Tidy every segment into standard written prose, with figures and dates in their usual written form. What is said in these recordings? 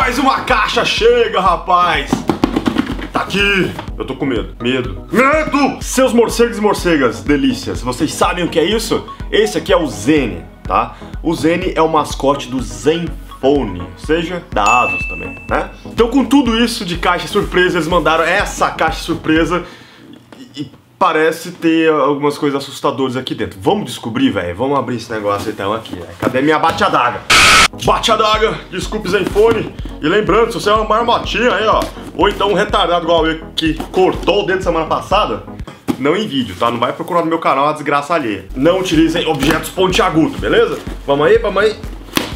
Mais uma caixa chega, rapaz. Tá aqui. Eu tô com medo. Medo. Seus morcegos e morcegas, delícias. Vocês sabem o que é isso? Esse aqui é o Zen, tá? O Zen é o mascote do Zenfone, ou seja, da Asus também, né? Então com tudo isso de caixa surpresa, eles mandaram essa caixa surpresa e parece ter algumas coisas assustadoras aqui dentro. Vamos descobrir, velho? Vamos abrir esse negócio então aqui, véio. Cadê minha bate-adaga? Bate-adaga, desculpe Zenfone. E lembrando, se você é uma marmotinha aí, ó, ou então um retardado igual eu que cortou o dedo semana passada, não em vídeo, tá? Não vai procurar no meu canal a desgraça alheia. Não utilizem objetos pontiagudos, beleza? Vamos aí, vamos aí.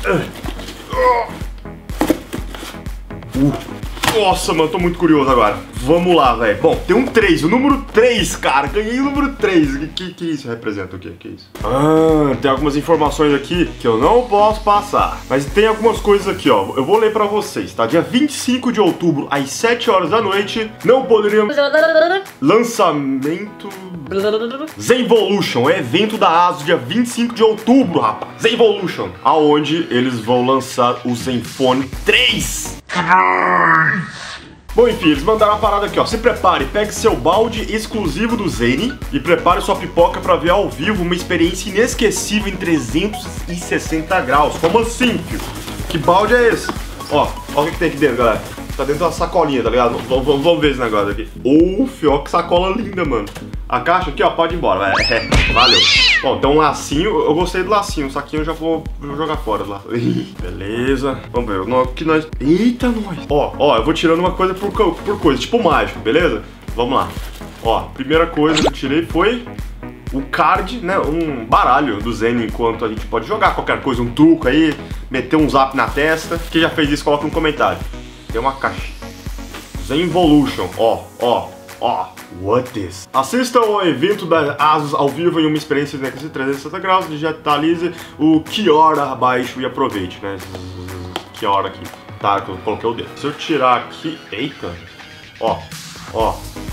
Nossa, mano, tô muito curioso agora. Vamos lá, velho. Bom, tem um 3, o número 3, cara. Ganhei o número 3. Que isso representa o quê? Que isso? Ah, tem algumas informações aqui que eu não posso passar. Mas tem algumas coisas aqui, ó. Eu vou ler pra vocês, tá? Dia 25 de outubro, às 7 horas da noite, não poderíamos... Lançamento... Zenvolution, é evento da Asus, dia 25 de outubro, rapaz. Zenvolution, aonde eles vão lançar o Zenfone 3. Bom, enfim, eles mandaram uma parada aqui, ó. Se prepare, pegue seu balde exclusivo do Zen e prepare sua pipoca pra ver ao vivo uma experiência inesquecível em 360 graus. Como assim, filho? Que balde é esse? Ó o que tem aqui dentro, galera. Tá dentro da sacolinha, tá ligado? Vamos ver esse negócio aqui. Fio, que sacola linda, mano. A caixa aqui, ó, pode ir embora. Valeu. Bom, tem um lacinho. Eu gostei do lacinho. O saquinho eu já vou jogar fora lá. Beleza. Vamos ver. O que nós... Eita, nós. Ó, eu vou tirando uma coisa por coisa. Tipo mágico, beleza? Vamos lá. Ó, primeira coisa que eu tirei foi o card, né? Um baralho do Zen, enquanto a gente pode jogar qualquer coisa, um truco aí, meter um zap na testa. Quem já fez isso, coloca no comentário. Tem uma caixa. Zenvolution. Ó. What is? Assista ao evento da Asus ao vivo em uma experiência de 360 graus, digitalize o QR abaixo e aproveite, né? QR aqui. Tá, eu coloquei o dedo. Se eu tirar aqui... Eita! Ó.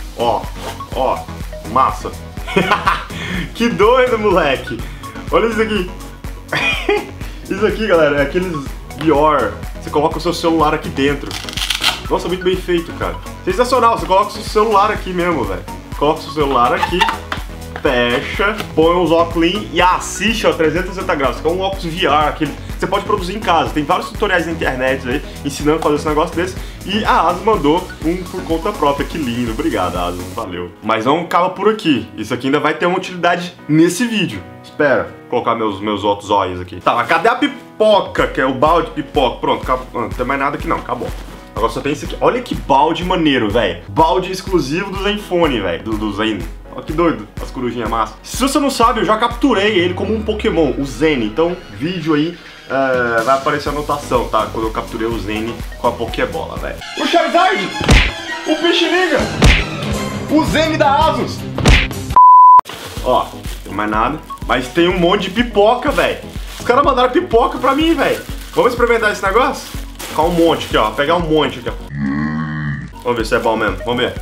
Massa. Que doido, moleque. Olha isso aqui. Isso aqui, galera, é aqueles VR. Você coloca o seu celular aqui dentro. Nossa, muito bem feito, cara. Sensacional, você coloca o seu celular aqui mesmo, velho. Coloca o seu celular aqui, fecha, põe os óculos e assiste, ó, 360 graus. Que é um óculos VR, aquele... Você pode produzir em casa. Tem vários tutoriais na internet aí, ensinando a fazer esse negócio desse. E a Asus mandou um por conta própria. Que lindo, obrigado, Asus, valeu. Mas não acaba por aqui. Isso aqui ainda vai ter uma utilidade nesse vídeo. Espera, vou colocar meus outros olhos aqui. Tá, mas cadê a pipoca, que é o balde de pipoca? Pronto, acabou. Não tem mais nada aqui não, acabou. Agora só tem isso aqui. Olha que balde maneiro, velho. Balde exclusivo do Zenfone, velho. Do Zen. Olha que doido, as corujinhas massas. Se você não sabe, eu já capturei ele como um Pokémon, o Zen. Então, vídeo aí, vai aparecer a anotação, tá? Quando eu capturei o Zen com a Pokébola, velho. O Charizard! O Pichiliga! O Zen da Asus! Ó, não tem mais nada. Mas tem um monte de pipoca, velho. Os caras mandaram pipoca pra mim, velho. Vamos experimentar esse negócio? Ficar um monte aqui, ó. Pegar um monte aqui, ó. Vamos ver se é bom mesmo. Vamos ver.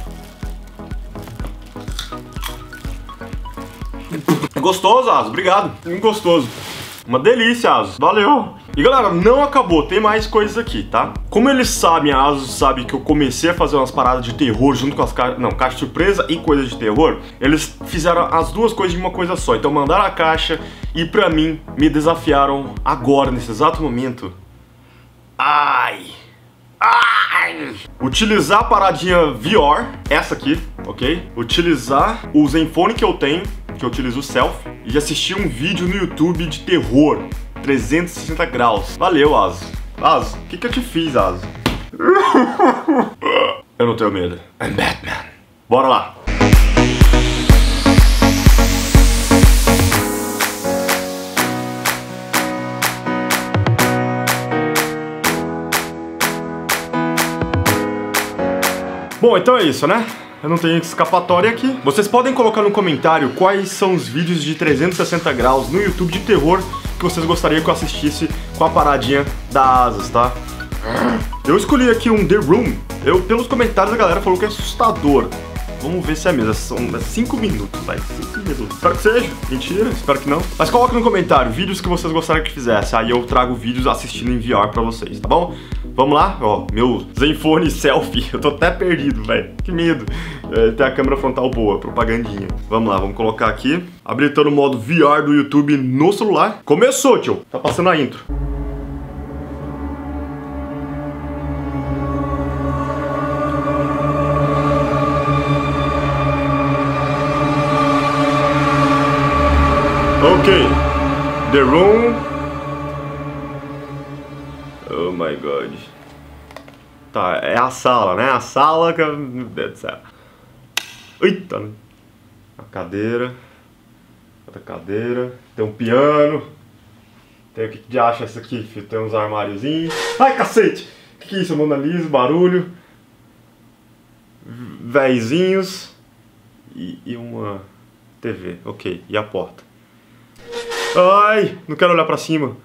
Gostoso, Asus. Obrigado. Muito gostoso. Uma delícia, Asus. Valeu. E galera, não acabou. Tem mais coisas aqui, tá? Como eles sabem, a Asus sabe que eu comecei a fazer umas paradas de terror junto com as caixas... Não, caixa surpresa e coisas de terror. Eles fizeram as duas coisas de uma coisa só. Então mandaram a caixa e pra mim, me desafiaram agora, nesse exato momento. Ai! Utilizar a paradinha VR, essa aqui, ok? Utilizar o Zenfone que eu tenho, que eu utilizo o Selfie, e assistir um vídeo no YouTube de terror, 360 graus. Valeu, Asus. Asus, o que eu te fiz, Asus? Eu não tenho medo. I'm Batman. Bora lá. Bom, então é isso, né? Eu não tenho escapatória aqui. Vocês podem colocar no comentário quais são os vídeos de 360 graus no YouTube de terror que vocês gostariam que eu assistisse com a paradinha da Asus, tá? Eu escolhi aqui um The Room. Pelos comentários a galera falou que é assustador. Vamos ver se é mesmo. São 5 minutos, vai. 5 minutos. Espero que seja. Mentira, espero que não. Mas coloca no comentário vídeos que vocês gostariam que fizesse. Aí eu trago vídeos assistindo em VR pra vocês, tá bom? Vamos lá? Ó, meu Zenfone selfie. Eu tô até perdido, velho. Que medo. Tem a câmera frontal boa, propagandinha. Vamos lá, vamos colocar aqui. Habilitando o modo VR do YouTube no celular. Começou, tio. Tá passando a intro. Ok, The Room. Oh my god. Tá, é a sala, né? A sala que... Meu Deus do céu. Eita. A cadeira. Outra cadeira. Tem um piano. Tem o que de acha essa aqui, filho? Tem uns armáriozinhos. Ai, cacete! O que é isso? Mona Lisa, barulho. Véizinhos. E uma TV. Ok, e a porta. Ai, não quero olhar pra cima.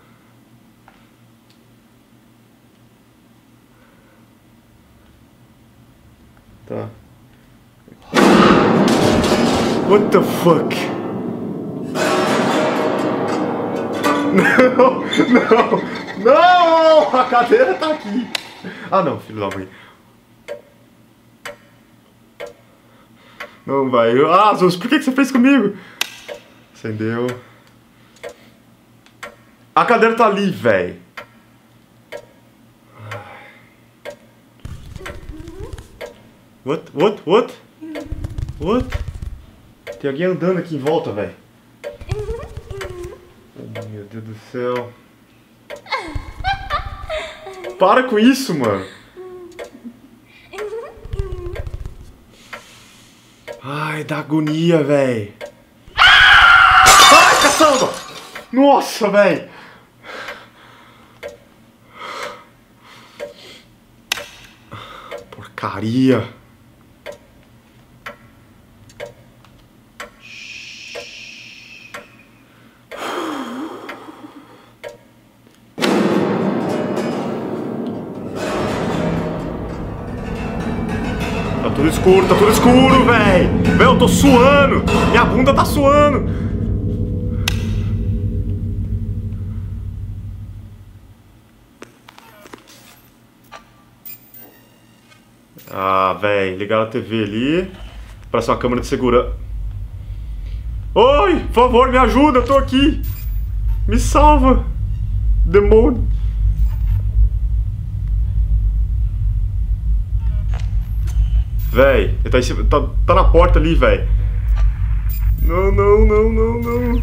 Tá. What the fuck? Não, não, não! A cadeira tá aqui. Ah, não, filho da mãe. Não vai. Ah, Zus, por que você fez comigo? Acendeu. A cadeira tá ali, velho. What? Tem alguém andando aqui em volta, velho. Oh, meu Deus do céu. Para com isso, mano. Ai, dá agonia, velho. Ai, caçamba! Nossa, velho. Porcaria. Tá tudo escuro, velho. Velho, eu tô suando. Minha bunda tá suando. Ah, velho, ligaram a TV ali. Parece uma câmera de segurança. Oi, por favor, me ajuda, eu tô aqui. Me salva. Demônio. Véi, ele tá em cima, tá na porta ali, véi. Não, não, não, não, não.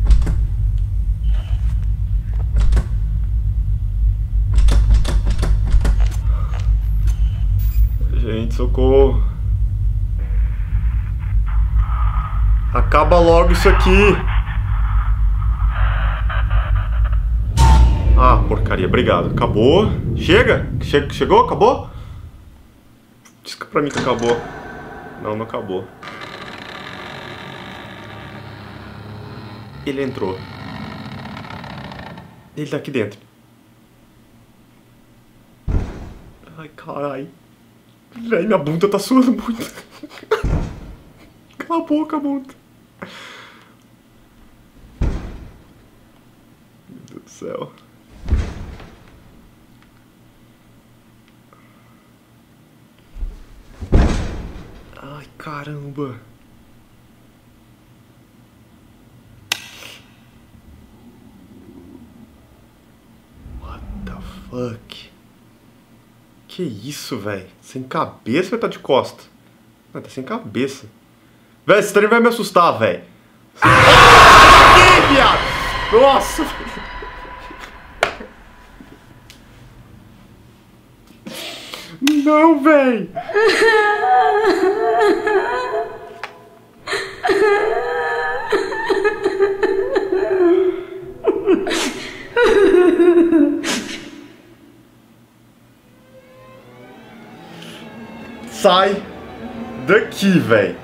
Gente, socorro. Acaba logo isso aqui. Ah, porcaria, obrigado. Acabou. Chega? Chegou? Acabou? Diz que pra mim que acabou. Não, não acabou. Ele entrou. Ele tá aqui dentro. Ai, caralho. Véi, minha bunda tá suando muito. Cala a boca, bunda. Meu Deus do céu. Ai, caramba. What the fuck? Que isso, velho? Sem cabeça ou tá de costa? Não, tá sem cabeça. Véi, esse trem vai me assustar, velho. Que viado! Nossa! Não, velho! Sai daqui, velho.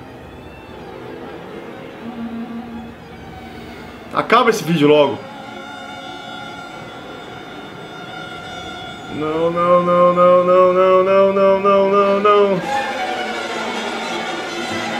Acaba esse vídeo logo. Não, não, não, não, não, não, não, não, não, não, não.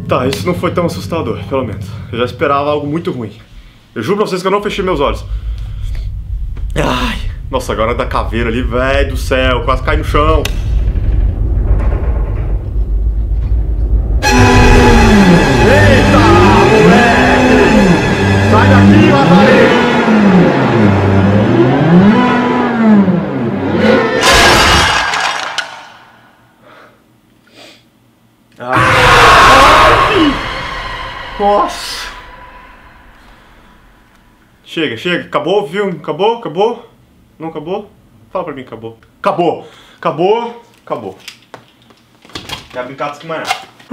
Tá, isso não foi tão assustador, pelo menos. Eu já esperava algo muito ruim. Eu juro pra vocês que eu não fechei meus olhos. Ai, nossa, agora da caveira ali, velho do céu, quase cai no chão. Eita, moleque! Sai daqui, Lazarento! Nossa! Chega, chega. Acabou o filme? Acabou? Acabou? Não acabou? Fala pra mim, acabou. Acabou! Acabou! Acabou. Quer brincar disso que amanhã.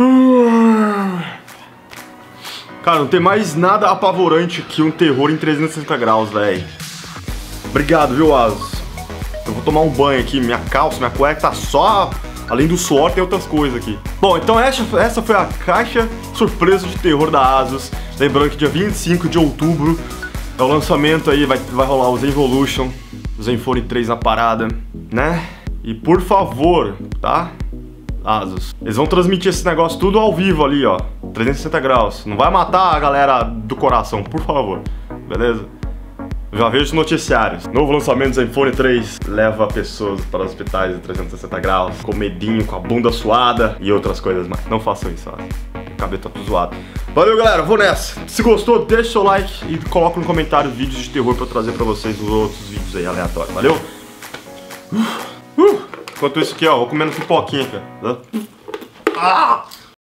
Cara, não tem mais nada apavorante que um terror em 360 graus, velho. Obrigado, viu, Asus? Eu vou tomar um banho aqui. Minha calça, minha cueca tá só... Além do suor, tem outras coisas aqui. Bom, então essa foi a caixa surpresa de terror da Asus. Lembrando que dia 25 de outubro é o lançamento aí, vai rolar o Zenvolution, o Zenfone 3 na parada, né? E por favor, tá? Asus, eles vão transmitir esse negócio tudo ao vivo ali, ó. 360 graus. Não vai matar a galera do coração, por favor. Beleza? Já vejo os noticiários. Novo lançamento do Zenfone 3 leva pessoas para hospitais em 360 graus, com medinho, com a bunda suada e outras coisas mais. Não façam isso, ó. O cabelo tá tudo zoado. Valeu, galera. Vou nessa. Se gostou, deixa seu like e coloca no comentário vídeos de terror pra eu trazer pra vocês os outros vídeos aí aleatórios. Valeu? Enquanto isso aqui, ó, vou comendo pipoquinha, cara.